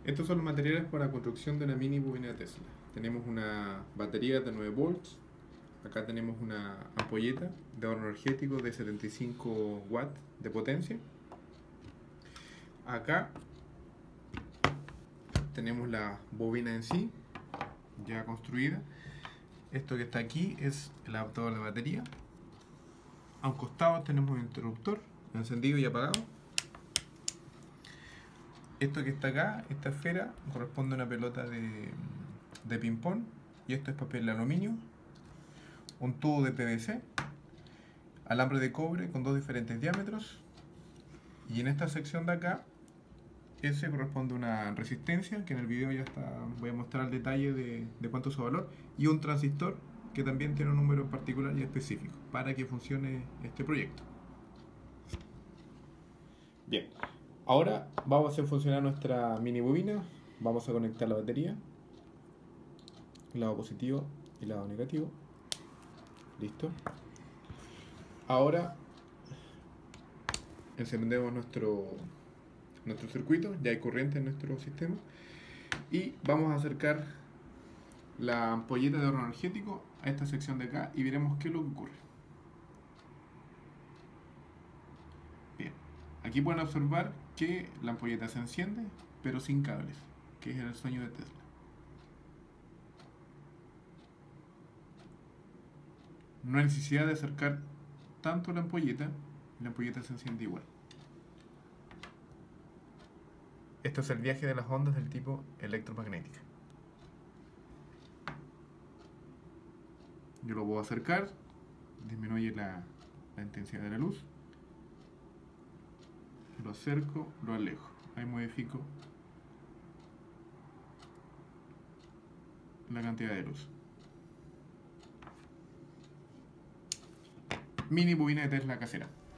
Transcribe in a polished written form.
Estos son los materiales para la construcción de una mini bobina de Tesla. Tenemos una batería de 9 volts. Acá tenemos una ampolleta de ahorro energético de 75 watts de potencia. Acá tenemos la bobina en sí, ya construida. Esto que está aquí es el adaptador de batería. A un costado tenemos un interruptor encendido y apagado. Esto que está acá, esta esfera, corresponde a una pelota de ping pong. Y esto es papel de aluminio. Un tubo de PVC. Alambre de cobre con dos diferentes diámetros. Y en esta sección de acá, ese corresponde a una resistencia, que en el video ya está, voy a mostrar el detalle de cuánto es su valor. Y un transistor, que también tiene un número en particular y específico, para que funcione este proyecto. Bien, ahora vamos a hacer funcionar nuestra mini bobina. Vamos a conectar la batería, lado positivo y lado negativo. Listo. Ahora encendemos nuestro circuito, ya hay corriente en nuestro sistema. Y vamos a acercar la ampolleta de ahorro energético a esta sección de acá y veremos qué es lo que ocurre. Bien, aquí pueden observar que la ampolleta se enciende, pero sin cables, que es el sueño de Tesla. No hay necesidad de acercar tanto la ampolleta se enciende igual. Esto es el viaje de las ondas del tipo electromagnética. Yo lo puedo acercar, disminuye la intensidad de la luz. Lo acerco, lo alejo. Ahí modifico la cantidad de luz. Mini bobina de Tesla casera.